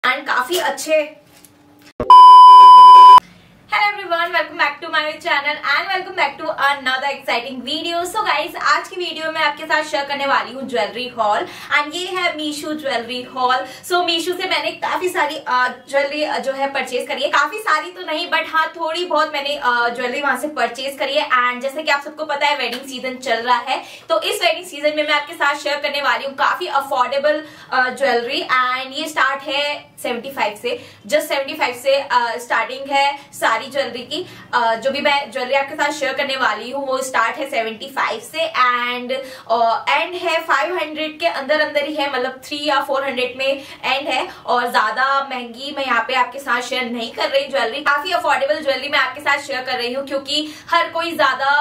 And काफी अच्छे। Hello everyone, welcome back to my channel and welcome back to another exciting video. So guys, आज की video में आपके साथ शेयर करने वाली हूँ ज्वेलरी हॉल एंड ये है Meesho jewellery haul. So Meesho से मैंने काफी सारी ज्वेलरी जो है परचेज करी है। काफी सारी तो नहीं बट हाँ थोड़ी बहुत मैंने ज्वेलरी वहां से परचेज करी है। एंड जैसे कि आप सबको पता है वेडिंग सीजन चल रहा है, तो इस वेडिंग सीजन में मैं आपके साथ शेयर करने वाली हूँ काफी अफोर्डेबल ज्वेलरी। एंड ये स्टार्ट है 75 से, जस्ट 75 से स्टार्टिंग है सारी ज्वेलरी की। जो भी मैं ज्वेलरी आपके साथ शेयर करने वाली हूँ वो स्टार्ट है 75 से एंड एंड है 500 के अंदर ही है, मतलब 300 या 400 में एंड है। और ज्यादा महंगी मैं यहाँ पे आपके साथ शेयर नहीं कर रही ज्वेलरी, काफी अफोर्डेबल ज्वेलरी मैं आपके साथ शेयर कर रही हूँ क्योंकि हर कोई ज्यादा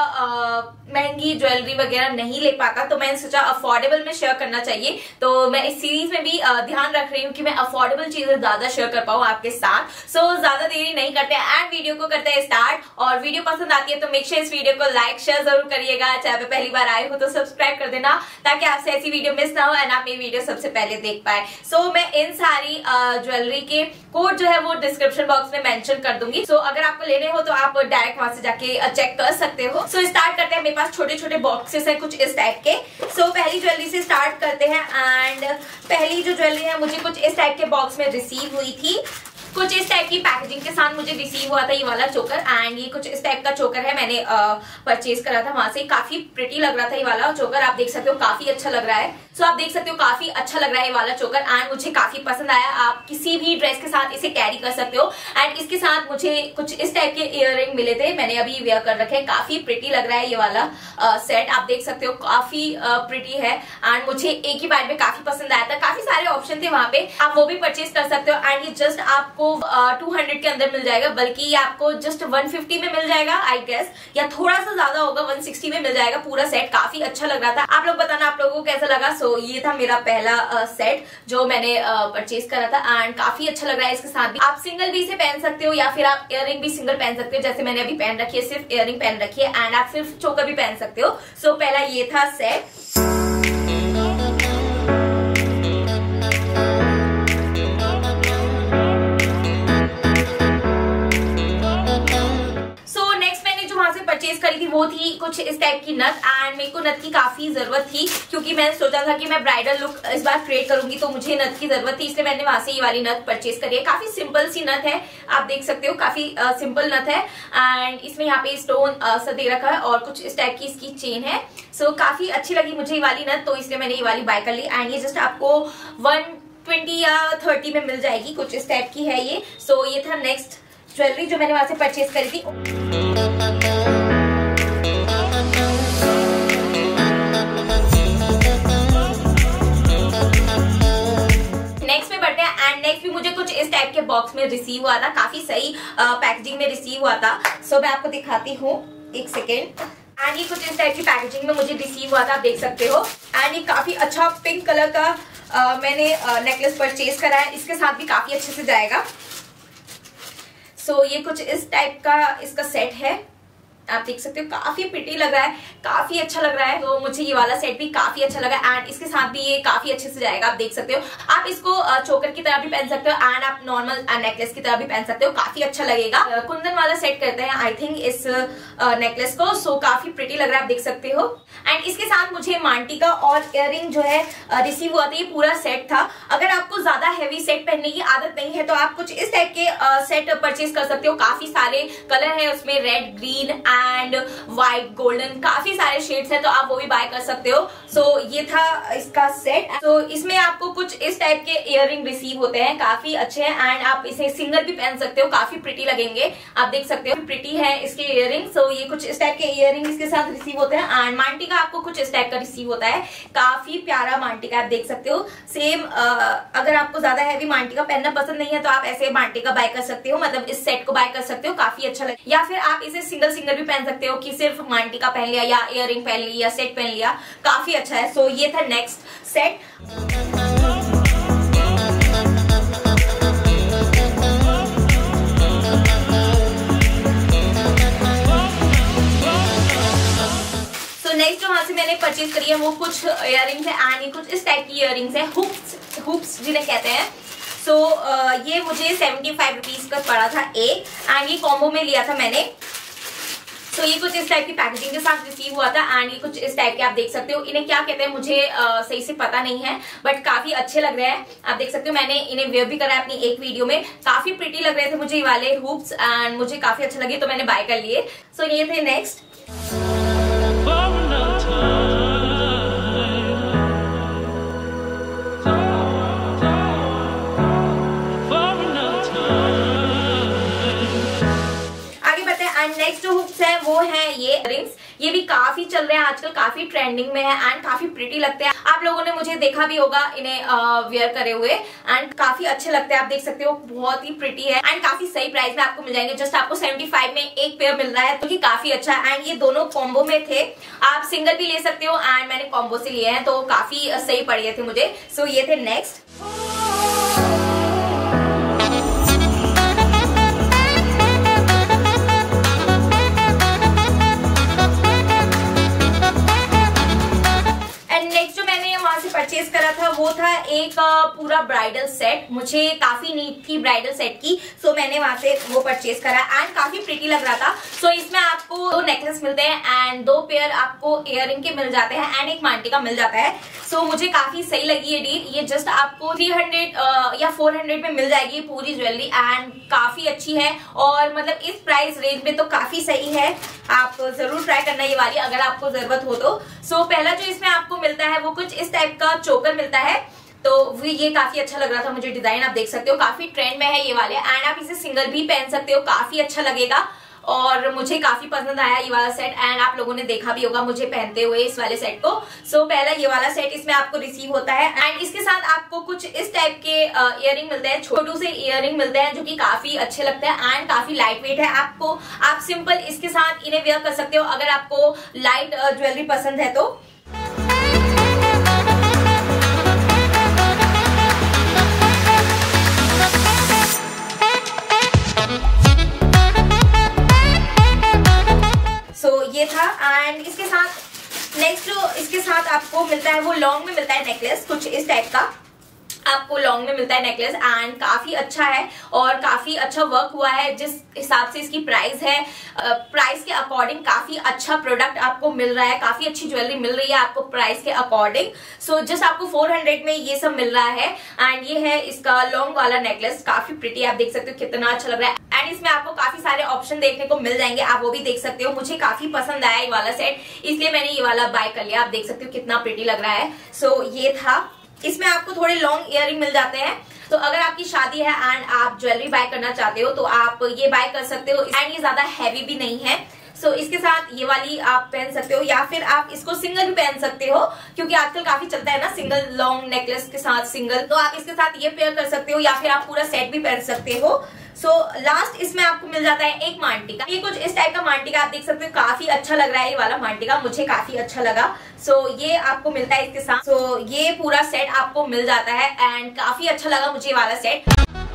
महंगी ज्वेलरी वगैरह नहीं ले पाता, तो मैंने सोचा अफोर्डेबल में शेयर करना चाहिए। तो मैं इस सीरीज में भी ध्यान रख रही हूँ कि मैं अफोर्डेबल चीजें ज्यादा शेयर कर पाऊँ आपके साथ। सो ज्यादा देरी नहीं करते एंड वीडियो को करते हैं स्टार्ट। और वीडियो पसंद आती है तो मेक श्योर इस वीडियो को लाइक शेयर जरूर करिएगा। चाहे पे पहली बार आए हो तो सब्सक्राइब कर देना ताकि आपसे ऐसी वीडियो मिस ना हो एंड आप मेरी वीडियो सबसे पहले देख पाए। सो मैं इन सारी ज्वेलरी के कोड जो है वो डिस्क्रिप्शन बॉक्स में मेंशन कर दूंगी। सो अगर आपको लेने हो तो आप डायरेक्ट वहां से जाके चेक कर सकते हो। सो स्टार्ट करते हैं। मेरे पास छोटे छोटे बॉक्सेस है कुछ इस टाइप के। सो पहली ज्वेलरी से स्टार्ट करते हैं एंड पहली जो ज्वेलरी है मुझे कुछ इस टाइप के बॉक्स में रिसीव हुई थी। कुछ इस टाइप की पैकेजिंग के साथ मुझे रिसीव हुआ था ये वाला चोकर एंड ये कुछ इस टाइप का चोकर है। मैंने परचेज करा था वहां से। काफी प्रिटी लग रहा था ये वाला चोकर, आप देख सकते हो काफी अच्छा लग रहा है। सो आप देख सकते हो काफी अच्छा लग रहा है ये वाला चोकर एंड मुझे काफी पसंद आया। आप किसी भी ड्रेस के साथ इसे कैरी कर सकते हो। एंड इसके साथ मुझे कुछ इस टाइप के इयररिंग मिले थे, मैंने अभी वेयर कर रखे हैं। काफी प्रिटी लग रहा है ये वाला सेट, आप देख सकते हो काफी प्रिटी है एंड मुझे एक ही बार में काफी पसंद आया था। काफी सारे ऑप्शन थे वहां पे, आप वो भी परचेज कर सकते हो। एंड ये जस्ट आपको 200 के अंदर मिल जाएगा, बल्कि ये आपको जस्ट 150 में मिल जाएगा आई गेस, या थोड़ा सा ज्यादा होगा 160 में मिल जाएगा पूरा सेट। काफी अच्छा लग रहा था। आप लोग बताना आप लोगों को कैसा लगा। सो ये था मेरा पहला सेट जो मैंने परचेज करा था एंड काफी अच्छा लग रहा है। इसके साथ भी आप सिंगल भी से पहन सकते हो या फिर आप इयररिंग भी सिंगल पहन सकते हो, जैसे मैंने अभी पहन रखी है, सिर्फ इयररिंग पहन रखी है एंड आप सिर्फ चोकर भी पहन सकते हो। सो पहला ये था सेट। परचेज करी थी वो थी कुछ इस टाइप की नथ एंड मेरे को नथ की काफी जरूरत थी क्योंकि मैंने सोचा था कि मैं ब्राइडल लुक इस बार क्रिएट करूंगी, तो मुझे नथ की जरूरत थी, इसलिए मैंने वहां से ये वाली नथ परचेज करी है। काफी सिंपल सी नथ है, आप देख सकते हो काफी सिंपल नथ है एंड इसमें यहाँ पे स्टोन सा दे रखा है और कुछ इस टाइप की इसकी चेन है। सो काफी अच्छी लगी मुझे ये वाली नथ, तो इसलिए मैंने ये वाली बाय कर ली एंड ये जस्ट आपको 120 या 30 में मिल जाएगी, कुछ इस टाइप की है ये। सो ये था नेक्स्ट ज्वेलरी जो मैंने वहां से परचेज करी थी। नेक्स्ट में बढ़ते हैं एंड नेक्स्ट भी मुझे कुछ इस टाइप के बॉक्स में रिसीव हुआ था, काफी सही पैकेजिंग में रिसीव हुआ था। सो मैं आपको दिखाती हूँ एक सेकेंड। एंड ये कुछ इस टाइप की पैकेजिंग में मुझे रिसीव हुआ था, आप देख सकते हो। एंड ये काफी अच्छा पिंक कलर का मैंने नेकलेस परचेज करा है, इसके साथ भी काफी अच्छे से जाएगा। सो ये कुछ इस टाइप का इसका सेट है, आप देख सकते हो काफी प्रिटी लग रहा है, काफी अच्छा लग रहा है। तो मुझे ये वाला सेट भी काफी अच्छा लगा एंड इसके साथ भी ये काफी अच्छे से जाएगा, आप देख सकते हो। आप इसको चोकर की तरह भी पहन सकते हो एंड आप नॉर्मल नेकलेस की तरह भी पहन सकते हो, काफी अच्छा लगेगा। कुंदन वाला सेट करते हैं आई थिंक इस नेकलेस को। सो काफी प्रिटी लग रहा है, आप देख सकते हो। एंड इसके साथ मुझे मांटिका और इयररिंग जो है रिसीव हुआ था, ये पूरा सेट था। अगर आपको ज्यादा हैवी सेट पहनने की आदत नहीं है तो आप कुछ इस टाइप के सेट परचेज कर सकते हो। काफी सारे कलर है उसमें, red, green and white, golden, काफी सारे शेड्स हैं, तो आप वो भी बाय कर सकते हो। सो ये था इसका सेट। तो इसमें आपको कुछ इस टाइप के इयररिंग रिसीव होते हैं, काफी अच्छे हैं एंड आप इसे सिंगल भी पहन सकते हो, काफी प्रिटी लगेंगे, आप देख सकते हो प्रिटी है इसके इयररिंग। सो ये कुछ इस टाइप के इयररिंग इसके साथ रिसीव होते हैं एंड मांटिका आपको कुछ इस टाइप का रिसीव होता है, काफी प्यारा मांटिका आप देख सकते हो। सेम अगर आपको ज्यादा हैवी मांटिका पहनना पसंद नहीं है तो आप ऐसे मांटिका बाय कर सकते हो, मतलब इस सेट को बाय कर सकते हो, काफी अच्छा लगे। या फिर आप इसे सिंगल सिंगल भी पहन सकते हो कि सिर्फ मांटिका पहन लिया या इयररिंग पहन ली या सेट पहन लिया, काफी अच्छा है। सो ये था नेक्स्ट सेट। नेक्स्ट जो वहां से मैंने परचेज करी है वो कुछ इयररिंग्स है एंड ये कुछ इस टाइप की इयररिंग्स है, हुप्स जिन्हें कहते हैं। सो ये मुझे 75 रुपीज का पड़ा था एक, एंड ये कॉम्बो में लिया था मैंने। तो ये कुछ इस टाइप की पैकेजिंग के साथ रिसीव हुआ था, एंड ये कुछ इस टाइप के आप देख सकते हो। इन्हें क्या कहते हैं मुझे सही से पता नहीं है, बट काफी अच्छे लग रहे हैं। आप देख सकते हो मैंने इन्हें वेयर भी करा है अपनी एक वीडियो में। काफी प्रिटी लग रहे थे मुझे ये वाले हुप्स, एंड मुझे काफी अच्छे लगे तो मैंने बाय कर लिए। सो ये थे नेक्स्ट। नेक्स्ट जो हुक्स है वो है ये रिंग्स। ये भी काफी चल रहे हैं आजकल, काफी ट्रेंडिंग में है एंड काफी प्रिटी लगते हैं। आप लोगों ने मुझे देखा भी होगा इन्हें वेयर करे हुए, एंड काफी अच्छे लगते हैं। आप देख सकते हो बहुत ही प्रिटी है एंड काफी सही प्राइस में आपको मिल जाएंगे। जस्ट आपको 75 में एक पेयर मिल रहा है, तो ये काफी अच्छा है। एंड ये दोनों कॉम्बो में थे, आप सिंगल भी ले सकते हो, एंड मैंने कॉम्बो से लिए हैं तो काफी सही पड़े थे मुझे। सो ये थे नेक्स्ट। परचेज करा था वो था एक पूरा ब्राइडल सेट। मुझे काफी नीड थी ब्राइडल सेट की, सो मैंने वहां से वो परचेज करा एंड काफी प्रिटी लग रहा था। सो इसमें आपको 2 नेकलेस मिलते हैं एंड 2 पेयर आपको इयररिंग के मिल जाते हैं एंड एक मांटी का मिल जाता है। सो मुझे काफी सही लगी ये डील। ये जस्ट आपको 300 या 400 में मिल जाएगी पूरी ज्वेलरी, एंड काफी अच्छी है और मतलब इस प्राइस रेंज में तो काफी सही है। आप जरूर ट्राई करना ये वाली अगर आपको जरूरत हो तो। सो पहला जो इसमें आपको मिलता है वो कुछ इस टाइप का चोकर मिलता है, तो ये काफी अच्छा लग रहा था मुझे डिजाइन। आप देख सकते हो काफी ट्रेंड में है ये वाले, एंड आप इसे सिंगल भी पहन सकते हो, काफी अच्छा लगेगा और मुझे काफी पसंद आया ये वाला सेट। एंड आप लोगों ने देखा भी होगा मुझे पहनते हुए इस वाले सेट को। सो पहला ये वाला सेट इसमें आपको रिसीव होता है, एंड इसके साथ आपको कुछ इस टाइप के इयररिंग मिलते हैं, छोटू से इयररिंग मिलते हैं जो कि काफी अच्छे लगते हैं एंड काफी लाइट वेट है। आप सिंपल इसके साथ इन्हें वेयर कर सकते हो अगर आपको लाइट ज्वेलरी पसंद है तो। ये था, एंड इसके साथ नेक्स्ट जो इसके साथ आपको मिलता है वो लॉन्ग में मिलता है नेकलेस, कुछ इस टाइप का आपको लॉन्ग में मिलता है नेकलेस, एंड काफी अच्छा है और काफी अच्छा वर्क हुआ है। जिस हिसाब से इसकी प्राइस है, प्राइस के अकॉर्डिंग काफी अच्छा प्रोडक्ट आपको मिल रहा है, काफी अच्छी ज्वेलरी मिल रही है आपको प्राइस के अकॉर्डिंग। सो जस्ट आपको 400 में ये सब मिल रहा है, एंड ये है इसका लॉन्ग वाला नेकलेस, काफी प्रिटी आप देख सकते हो कितना अच्छा लग रहा है। एंड इसमें आपको काफी सारे ऑप्शन देखने को मिल जाएंगे, आप वो भी देख सकते हो। मुझे काफी पसंद आया ये वाला सेट, इसलिए मैंने ये वाला बाय कर लिया। आप देख सकते हो कितना प्रिटी लग रहा है। सो ये था, इसमें आपको थोड़े लॉन्ग इयररिंग मिल जाते हैं, तो अगर आपकी शादी है एंड आप ज्वेलरी बाय करना चाहते हो तो आप ये बाय कर सकते हो। एंड ये ज्यादा हैवी भी नहीं है, सो इसके साथ ये वाली आप पहन सकते हो, या फिर आप इसको सिंगल भी पहन सकते हो क्योंकि आजकल काफी चलता है ना सिंगल लॉन्ग नेकलेस के साथ सिंगल, तो आप इसके साथ ये पेयर कर सकते हो या फिर आप पूरा सेट भी पहन सकते हो। सो लास्ट इसमें आपको मिल जाता है एक मांटी का। ये कुछ इस टाइप का मांटी का आप देख सकते हो, काफी अच्छा लग रहा है ये वाला मांटी का, मुझे काफी अच्छा लगा। सो ये आपको मिलता है इसके साथ। सो ये पूरा सेट आपको मिल जाता है एंड काफी अच्छा लगा मुझे ये वाला सेट।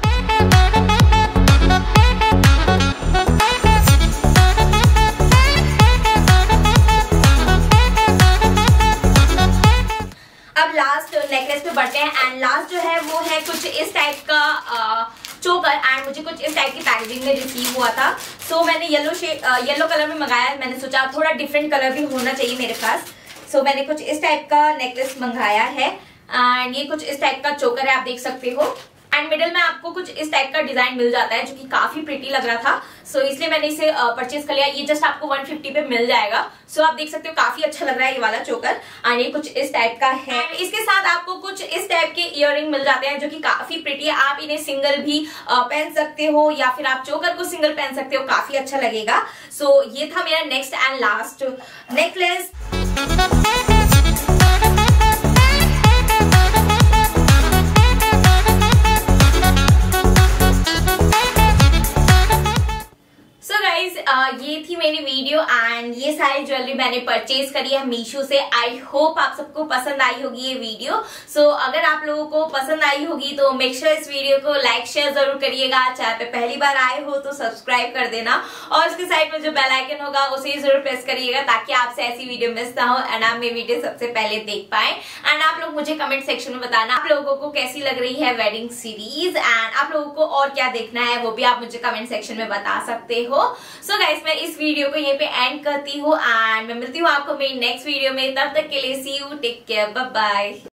अब लास्ट नेकलेस पे बढ़ते हैं, एंड लास्ट जो है वो है कुछ इस टाइप का चोकर, एंड मुझे कुछ इस टाइप की पैकेजिंग में रिसीव हुआ था। सो मैंने येलो कलर में मंगाया, मैंने सोचा थोड़ा डिफरेंट कलर भी होना चाहिए मेरे पास। सो मैंने कुछ इस टाइप का नेकलेस मंगाया है, एंड ये कुछ इस टाइप का चोकर है आप देख सकते हो, एंड मिडिल में आपको कुछ इस टाइप का डिजाइन मिल जाता है जो कि काफी प्रिटी लग रहा था। सो इसलिए मैंने इसे परचेज कर लिया। ये जस्ट आपको 150 पे मिल जाएगा। सो आप देख सकते हो काफी अच्छा लग रहा है ये वाला चोकर, एंड ये कुछ इस टाइप का है। इसके साथ आपको कुछ इस टाइप के इयररिंग मिल जाते हैं जो कि काफी प्रिटी है। आप इन्हें सिंगल भी पहन सकते हो या फिर आप चोकर को सिंगल पहन सकते हो, काफी अच्छा लगेगा। सो ये था मेरा नेक्स्ट एंड लास्ट नेकलेस। ये थी मेरी वीडियो वीडियो एंड ये सारी ज्वेलरी मैंने परचेज करी है मीशो से। आई होप आप सबको पसंद आई होगी ये वीडियो। सो अगर आप लोगों को पसंद आई होगी तो मेक श्योर इस वीडियो को लाइक शेयर जरूर करिएगा। चैनल पे पहली बार आए हो तो सब्सक्राइब कर देना और उसके साइड में जो बेल आइकन होगा उसे जरूर प्रेस करिएगा ताकि आपसे ऐसी वीडियो मिस ना हो एंड आप मेरी वीडियो सबसे पहले देख पाए। एंड आप लोग मुझे कमेंट सेक्शन में बताना आप लोगों को कैसी लग रही है वेडिंग सीरीज एंड आप लोगों को और क्या देखना है वो भी आप मुझे कमेंट सेक्शन में बता सकते हो। सो गाइस मैं इस वीडियो को यहीं पे एंड करती हूँ एंड मैं मिलती हूँ आपको मेरी नेक्स्ट वीडियो में। तब तक के लिए see you, take care, bye bye.